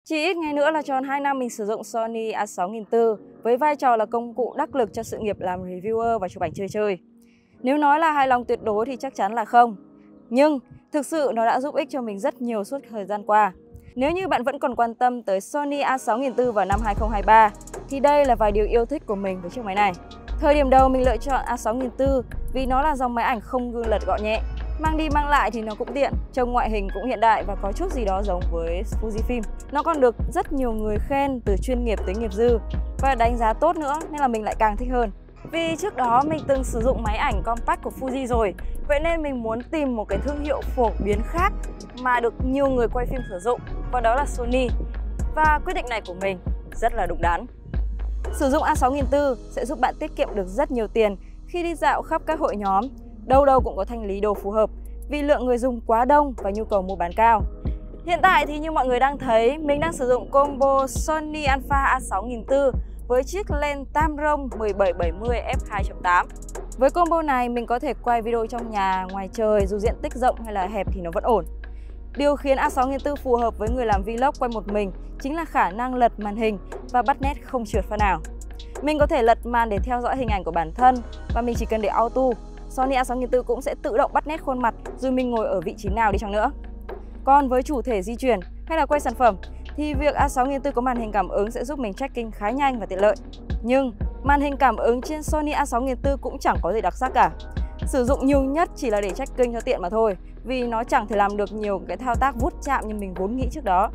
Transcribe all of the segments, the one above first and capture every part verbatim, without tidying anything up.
Chỉ ít ngày nữa là tròn hai năm mình sử dụng Sony A sáu nghìn bốn trăm với vai trò là công cụ đắc lực cho sự nghiệp làm reviewer và chụp ảnh chơi chơi. Nếu nói là hài lòng tuyệt đối thì chắc chắn là không. Nhưng thực sự nó đã giúp ích cho mình rất nhiều suốt thời gian qua. Nếu như bạn vẫn còn quan tâm tới Sony A sáu nghìn bốn trăm vào năm hai không hai ba thì đây là vài điều yêu thích của mình với chiếc máy này. Thời điểm đầu mình lựa chọn A sáu nghìn bốn trăm vì nó là dòng máy ảnh không gương lật gọn nhẹ. Mang đi mang lại thì nó cũng tiện, trông ngoại hình cũng hiện đại và có chút gì đó giống với Fujifilm. Nó còn được rất nhiều người khen từ chuyên nghiệp tới nghiệp dư và đánh giá tốt nữa nên là mình lại càng thích hơn. Vì trước đó mình từng sử dụng máy ảnh compact của Fuji rồi, vậy nên mình muốn tìm một cái thương hiệu phổ biến khác mà được nhiều người quay phim sử dụng, và đó là Sony. Và quyết định này của mình rất là đúng đắn. Sử dụng A sáu nghìn bốn trăm sẽ giúp bạn tiết kiệm được rất nhiều tiền khi đi dạo khắp các hội nhóm. Đâu đâu cũng có thanh lý đồ phù hợp vì lượng người dùng quá đông và nhu cầu mua bán cao. Hiện tại thì như mọi người đang thấy, mình đang sử dụng combo Sony Alpha A sáu nghìn bốn trăm với chiếc lens Tamron mười bảy bảy mươi f hai chấm tám. Với combo này mình có thể quay video trong nhà, ngoài trời, dù diện tích rộng hay là hẹp thì nó vẫn ổn. Điều khiến A sáu nghìn bốn trăm phù hợp với người làm vlog quay một mình chính là khả năng lật màn hình và bắt nét không trượt phát nào. Mình có thể lật màn để theo dõi hình ảnh của bản thân và mình chỉ cần để auto. Sony A sáu nghìn bốn trăm cũng sẽ tự động bắt nét khuôn mặt dù mình ngồi ở vị trí nào đi chăng nữa. Còn với chủ thể di chuyển hay là quay sản phẩm thì việc A sáu nghìn bốn trăm có màn hình cảm ứng sẽ giúp mình tracking khá nhanh và tiện lợi. Nhưng màn hình cảm ứng trên Sony A sáu nghìn bốn trăm cũng chẳng có gì đặc sắc cả. Sử dụng nhiều nhất chỉ là để tracking cho tiện mà thôi, vì nó chẳng thể làm được nhiều cái thao tác vuốt chạm như mình vốn nghĩ trước đó.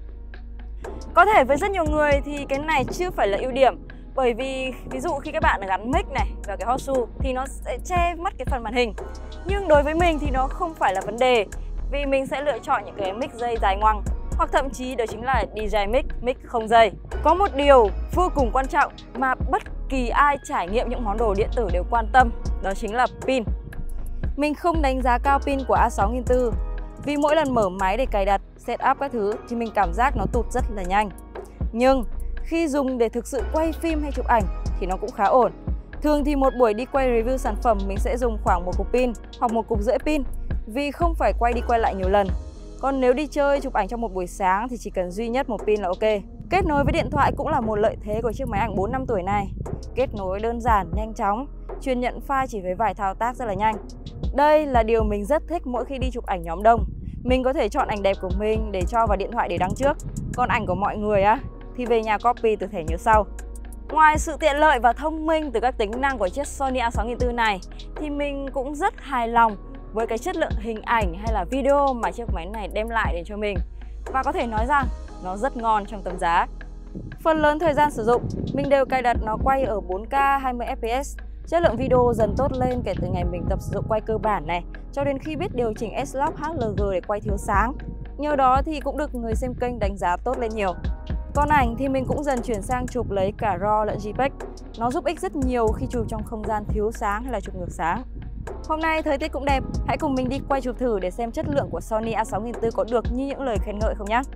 Có thể với rất nhiều người thì cái này chưa phải là ưu điểm, bởi vì ví dụ khi các bạn gắn mic này và cái hot shoe thì nó sẽ che mất cái phần màn hình. Nhưng đối với mình thì nó không phải là vấn đề, vì mình sẽ lựa chọn những cái mic dây dài ngoằng, hoặc thậm chí đó chính là đê gi mic, mic không dây. Có một điều vô cùng quan trọng mà bất kỳ ai trải nghiệm những món đồ điện tử đều quan tâm, đó chính là pin. Mình không đánh giá cao pin của A sáu nghìn bốn trăm vì mỗi lần mở máy để cài đặt, setup các thứ thì mình cảm giác nó tụt rất là nhanh. Nhưng khi dùng để thực sự quay phim hay chụp ảnh thì nó cũng khá ổn. Thường thì một buổi đi quay review sản phẩm mình sẽ dùng khoảng một cục pin hoặc một cục rưỡi pin, vì không phải quay đi quay lại nhiều lần. Còn nếu đi chơi chụp ảnh trong một buổi sáng thì chỉ cần duy nhất một pin là ok. Kết nối với điện thoại cũng là một lợi thế của chiếc máy ảnh bốn năm tuổi này. Kết nối đơn giản, nhanh chóng, truyền nhận file chỉ với vài thao tác rất là nhanh. Đây là điều mình rất thích mỗi khi đi chụp ảnh nhóm đông. Mình có thể chọn ảnh đẹp của mình để cho vào điện thoại để đăng trước, còn ảnh của mọi người á thì về nhà copy từ thẻ nhớ sau. Ngoài sự tiện lợi và thông minh từ các tính năng của chiếc Sony A sáu nghìn bốn trăm này thì mình cũng rất hài lòng với cái chất lượng hình ảnh hay là video mà chiếc máy này đem lại đến cho mình. Và có thể nói rằng nó rất ngon trong tầm giá. Phần lớn thời gian sử dụng, mình đều cài đặt nó quay ở bốn K hai mươi F P S. Chất lượng video dần tốt lên kể từ ngày mình tập sử dụng quay cơ bản này, cho đến khi biết điều chỉnh S-Log H L G để quay thiếu sáng. Nhờ đó thì cũng được người xem kênh đánh giá tốt lên nhiều. Còn ảnh thì mình cũng dần chuyển sang chụp lấy cả RAW lẫn JPEG. Nó giúp ích rất nhiều khi chụp trong không gian thiếu sáng hay là chụp ngược sáng. Hôm nay thời tiết cũng đẹp, hãy cùng mình đi quay chụp thử để xem chất lượng của Sony A sáu nghìn bốn trăm có được như những lời khen ngợi không nhé.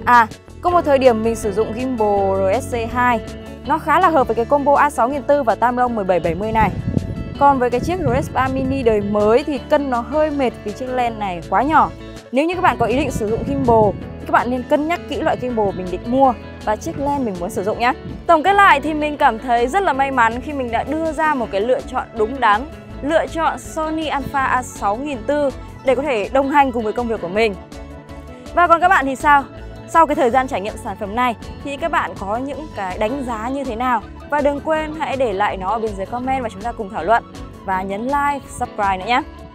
À, có một thời điểm mình sử dụng gimbal R S C hai, nó khá là hợp với cái combo A sáu nghìn bốn trăm và Tamron mười bảy bảy mươi này. Còn với cái chiếc R S ba Mini đời mới thì cân nó hơi mệt vì chiếc lens này quá nhỏ. Nếu như các bạn có ý định sử dụng gimbal, các bạn nên cân nhắc kỹ loại gimbal mình định mua và chiếc lens mình muốn sử dụng nhé. Tổng kết lại thì mình cảm thấy rất là may mắn khi mình đã đưa ra một cái lựa chọn đúng đắn, lựa chọn Sony Alpha A sáu nghìn bốn trăm để có thể đồng hành cùng với công việc của mình. Và còn các bạn thì sao? Sau cái thời gian trải nghiệm sản phẩm này thì các bạn có những cái đánh giá như thế nào? Và đừng quên hãy để lại nó ở bên dưới comment và chúng ta cùng thảo luận. Và nhấn like, subscribe nữa nhé!